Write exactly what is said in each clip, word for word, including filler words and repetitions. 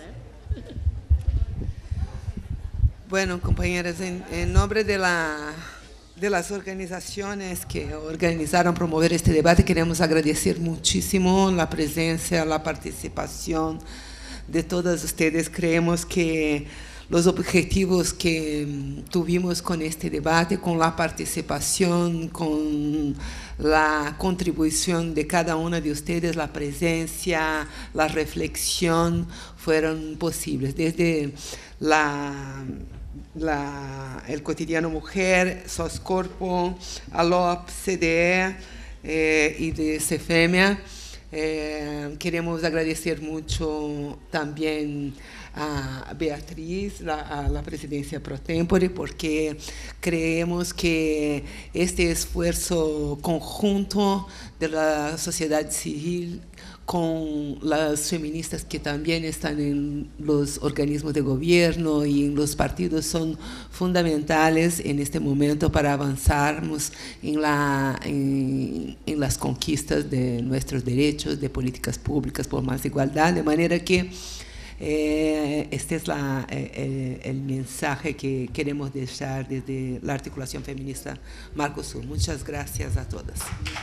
Bueno, compañeras, en, en nombre de, la, de las organizaciones que organizaron promover este debate, queremos agradecer muchísimo la presencia, la participación de todas ustedes. Creemos que los objetivos que tuvimos con este debate, con la participación, con la contribución de cada una de ustedes, la presencia, la reflexión, fueron posibles. Desde la, la, el Cotidiano Mujer, Soscorpo, ALOP, C D E eh, y de CEFEMIA. Eh, queremos agradecer mucho también a Beatriz, la, a la presidencia pro tempore, porque creemos que este esfuerzo conjunto de la sociedad civil con las feministas que también están en los organismos de gobierno y en los partidos son fundamentales en este momento para avanzarnos en, la, en, en las conquistas de nuestros derechos, de políticas públicas por más igualdad, de manera que Eh, este es la, eh, el mensaje que queremos dejar desde la articulación feminista Marcosur. Muchas gracias a todas.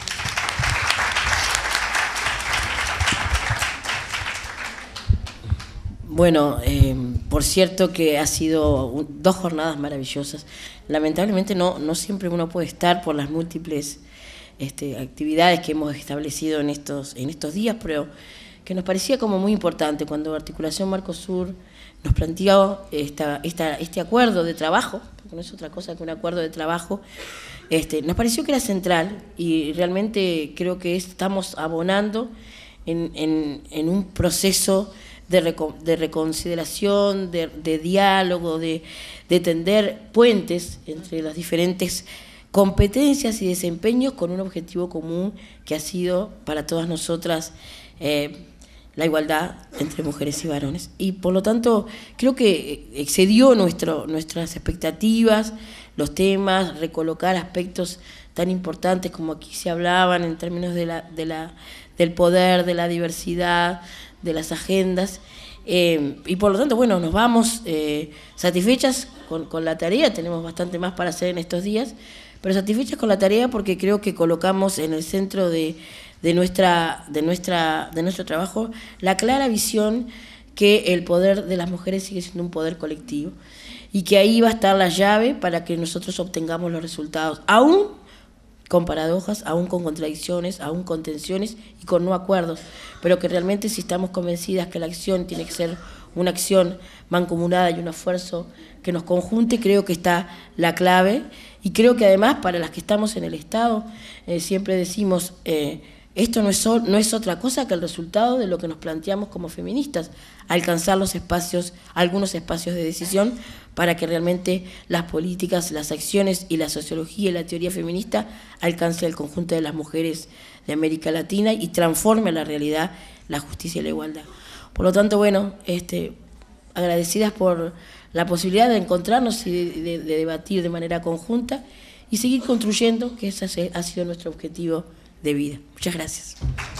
Bueno, eh, por cierto que ha sido un, dos jornadas maravillosas. Lamentablemente no, no siempre uno puede estar por las múltiples este, actividades que hemos establecido en estos, en estos días, pero que nos parecía como muy importante cuando Articulación Marcosur nos planteó esta, esta, este acuerdo de trabajo, porque no es otra cosa que un acuerdo de trabajo, este, nos pareció que era central y realmente creo que estamos abonando en, en, en un proceso de, reco de reconsideración, de, de diálogo, de, de tender puentes entre las diferentes competencias y desempeños con un objetivo común que ha sido para todas nosotras eh, la igualdad entre mujeres y varones. Y por lo tanto creo que excedió nuestro, nuestras expectativas, los temas, recolocar aspectos tan importantes como aquí se hablaban en términos de la, de la, del poder, de la diversidad, de las agendas. Eh, y por lo tanto, bueno, nos vamos eh, satisfechas con, con la tarea, tenemos bastante más para hacer en estos días, pero satisfechas con la tarea porque creo que colocamos en el centro de de nuestra de nuestra de nuestro trabajo la clara visión que el poder de las mujeres sigue siendo un poder colectivo y que ahí va a estar la llave para que nosotros obtengamos los resultados, aún con paradojas, aún con contradicciones, aún con tensiones y con no acuerdos, pero que realmente si estamos convencidas que la acción tiene que ser una acción mancomunada y un esfuerzo que nos conjunte, creo que está la clave. Y creo que además para las que estamos en el Estado, eh, siempre decimos eh, esto no es, no es otra cosa que el resultado de lo que nos planteamos como feministas, alcanzar los espacios, algunos espacios de decisión para que realmente las políticas, las acciones y la sociología y la teoría feminista alcance al conjunto de las mujeres de América Latina y transforme la realidad, la justicia y la igualdad. Por lo tanto, bueno, este, agradecidas por la posibilidad de encontrarnos y de, de, de debatir de manera conjunta y seguir construyendo, que ese ha sido nuestro objetivo de vida. Muchas gracias.